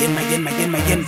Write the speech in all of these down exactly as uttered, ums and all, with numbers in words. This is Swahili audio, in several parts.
Mayen, mayen, mayen, mayen.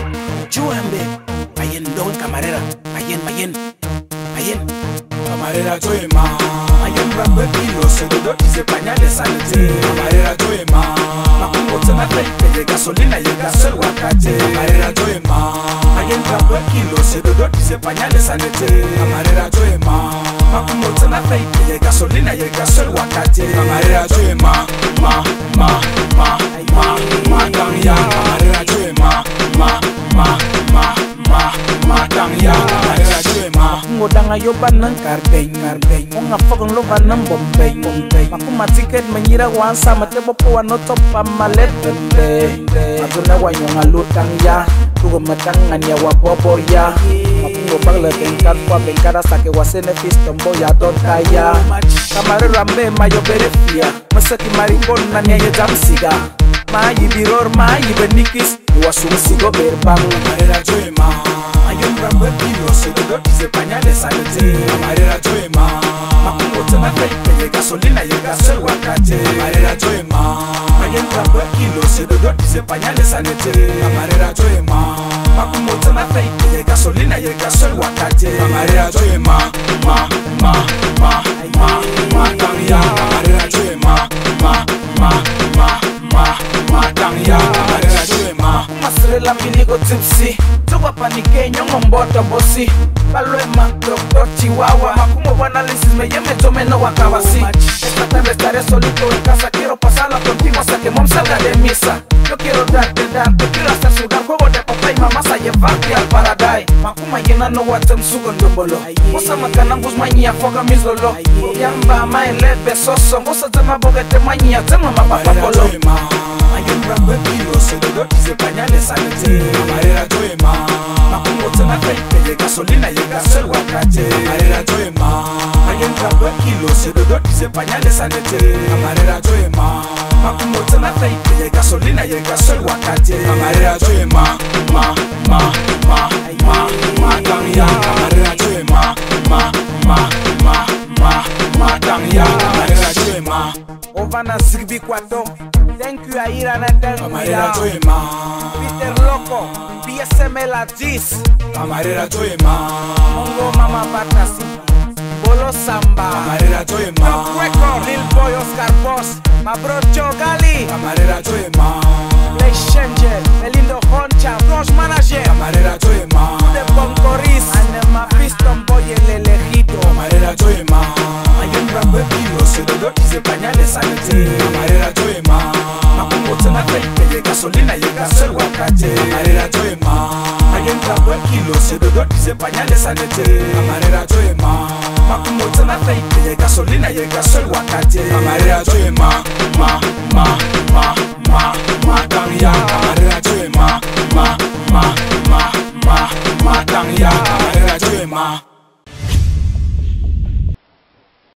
Chuambe. Mayen, don camarera. Mayen, mayen. Mayen. Camarera Joema. Mayen, rambe kilo. Se dodo dice pañales salete. Camarera Joema. Makumbo tena feite de gasolina y el gasol guacate. Camarera Joema. Mayen, rambe kilo. Se dodo dice pañales salete. Camarera Joema. Makumbo tena feite de gasolina y el gasol guacate. Camarera Joema. Ma, ma, ma, ma, ma, tangya. Camarera Joema. Ma, ma, ma, ma, ma, tangya. Camarera Joema. Ngodanga yo banang karbeng karbeng Mga fogong lo banang bombeng bombeng Maku matiket menyira wansa matebo po ano topa malet bende Matuna wanyong alutang ya Tugo matangan ya wabobo ya Maku ngobang le bengkat kwa bengkara sake wasene fistombo ya dotaya Kamare rambe mayo berefia Masaki maringon na niya jamsiga Maayi biror maayi benikis Iwasungsigo berbang Camarera Joema. Mayon rambe kilo se dodo dice pañales salete. Camarera Joema. Makumbo tena feite de gasolina y el gasol guacate. Camarera Joema. Mayen rambe kilo se dodo dice pañales salete. Camarera Joema. Makumbo tena feite de gasolina y el gasol guacate. Camarera Joema. Ma, ma, ma, ma, ma, tangya. Camarera Joema. Ma, ma, ma, ma, ma, tangya. Camarera Joema. Masrela minigo tipsy. Tuwa panike nyongo mboto bosi. Balwe manto chihuahua. Makumbo análisis me llame tome no wakawasi. Esta tarde estaré solito en casa. Quiero pasarla contigo hasta que mom salga de misa. Yo quiero darte, darte, quiero hacer sudar juego de papá y mamá a llevarte al paradise. Makuma llena no watem sugo ndombolo. Mosa makanambus mañia foga mis lolo. Yamba maele besoso. Mosa tema bogete mañia tema mapapapolo. Mayen rambe kilo se dodo dice pañales salete. Camarera Joema. Makumbo tena feite de gasolina y el gasol guacate. Camarera Joema. Mayen rambe kilo se dodo dice pañales salete. Camarera Joema. Makumbo tena feite de gasolina y el gasol guacate. Camarera Joema. Ma, ma, ma, ma, ma, tangya. Camarera Joema. Ma, ma, ma, ma, ma, tangya. Camarera Joema. Ovana Sigbi Kwato. Thank you Aira na Camarera thank you Joema. Peter Loco P S M la Gis Camarera Joema. Mongo Mama Batasi Bolo Samba Camarera Joema. Top Record Lil Boy Oscar Boss Mabrocho Gali Camarera Joema. Play Changer Melindo Honcha Bros Manager Camarera Joema. De Boncoris Anema Piston Boy el elegido Camarera Joema. Mayen rambe kilo se dodo dice pañales salete. Camarera Joema. Makumbo tena feite de gasolina y el gasol guacate. Camarera Joema. Mayen rambe kilo se dodo dice pañales salete. Camarera Joema. Makumbo tena feite de gasolina y el gasol guacate. Camarera Joema. Ma, ma, ma, ma, ma, tangya.